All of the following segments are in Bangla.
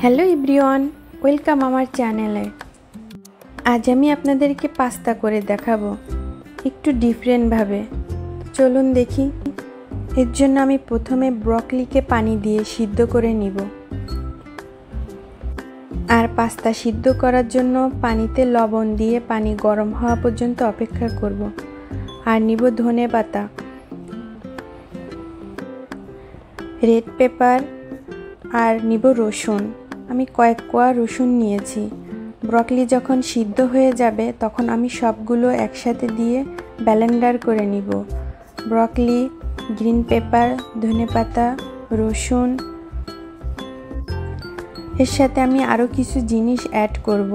হ্যালো এভরিওয়ান, ওয়েলকাম আমার চ্যানেলে। আজ আমি আপনাদেরকে পাস্তা করে দেখাবো একটু ডিফারেন্টভাবে। চলুন দেখি। এর জন্য আমি প্রথমে ব্রকলিকে পানি দিয়ে সিদ্ধ করে নিব, আর পাস্তা সিদ্ধ করার জন্য পানিতে লবণ দিয়ে পানি গরম হওয়া পর্যন্ত অপেক্ষা করব। আর নিব ধনেপাতা, রেড পেপার, আর নিব রসুন। আমি কয়েক কোয়া রসুন নিয়েছি। ব্রকলি যখন সিদ্ধ হয়ে যাবে তখন আমি সবগুলো একসাথে দিয়ে ব্লেন্ডার করে নিব। ব্রকলি, গ্রিন পেপার, ধনেপাতা, রসুন, এর সাথে আমি আরও কিছু জিনিস অ্যাড করব।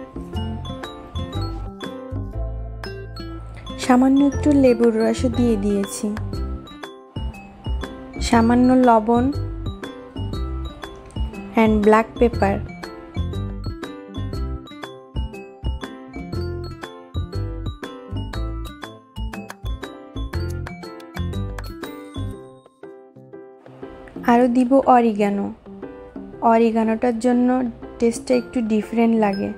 সামান্য একটু লেবুর রস দিয়ে দিয়েছি, সামান্য লবণ and black pepper। আরও দিব অরিগানো। অরিগানোটার জন্য টেস্টটা একটু ডিফারেন্ট লাগে।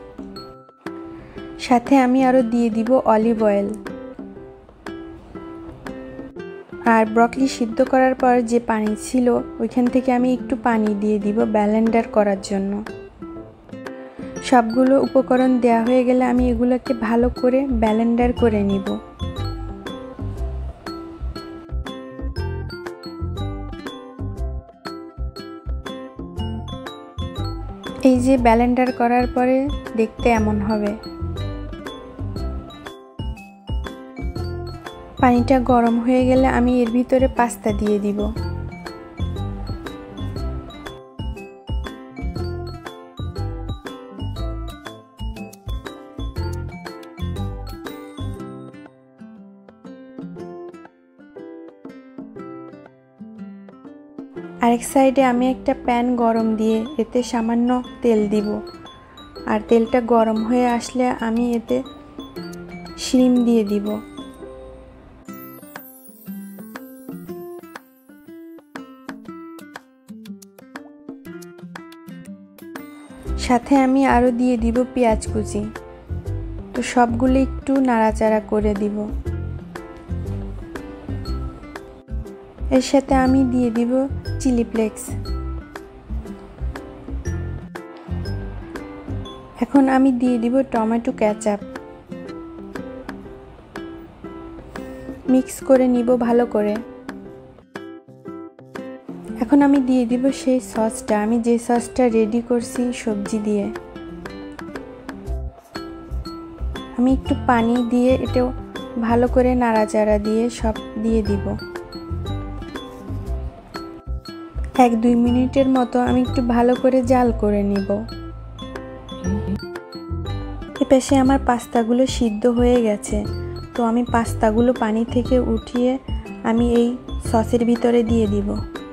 সাথে আমি আরও দিয়ে দিব অলিভ অয়েল। আর ব্রকলি সিদ্ধ করার পর যে পানি ছিল ওইখান থেকে আমি একটু পানি দিয়ে দিব ব্লেন্ডার করার জন্য। সবগুলো উপকরণ দেওয়া হয়ে গেলে আমি এগুলোকে ভালো করে ব্লেন্ডার করে নিব। এই যে ব্লেন্ডার করার পরে দেখতে এমন হবে। পানিটা গরম হয়ে গেলে আমি এর ভিতরে পাস্তা দিয়ে দিব। আরেক সাইডে আমি একটা প্যান গরম দিয়ে এতে সামান্য তেল দিব। আর তেলটা গরম হয়ে আসলে আমি এতে শিম দিয়ে দিব। সাথে আমি আরও দিয়ে দিব পেঁয়াজ কুচি। তো সবগুলো একটু নাড়াচাড়া করে দিব। এর সাথে আমি দিয়ে দিব চিলি ফ্লেক্স। এখন আমি দিয়ে দিব টমেটো কেচাপ। মিক্স করে নিব ভালো করে। এখন আমি দিয়ে দিব সেই সসটা, আমি যে সসটা রেডি করছি সবজি দিয়ে। আমি একটু পানি দিয়ে এটাও ভালো করে নাড়াচাড়া দিয়ে সব দিয়ে দিব। 1-2 মিনিটের মতো আমি একটু ভালো করে জাল করে নিব। এপাশে আমার পাস্তাগুলো সিদ্ধ হয়ে গেছে। তো আমি পাস্তাগুলো পানি থেকে উঠিয়ে আমি এই সসের ভিতরে দিয়ে দিব।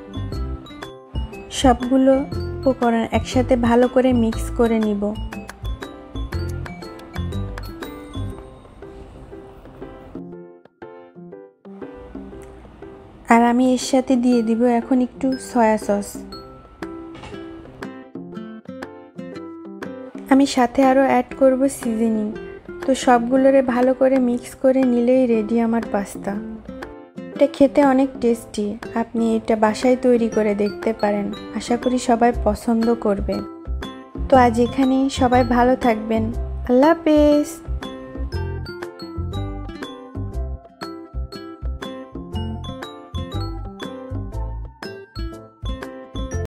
সবগুলো উপকরণ একসাথে ভালো করে মিক্স করে নিব। আর আমি এর সাথে দিয়ে দিব এখন একটু সয়া সস। আমি সাথে আরও অ্যাড করব সিজনিং। তো সবগুলোরে ভালো করে মিক্স করে নিলেই রেডি আমার পাস্তা। এটা খেতে অনেক টেস্টি। আপনি এটা বাসায় তৈরি করে দেখতে পারেন। আশা করি সবাই পছন্দ করবে। তো আজ এখানেই, সবাই ভালো থাকবেন। আল্লাহ হাফেজ।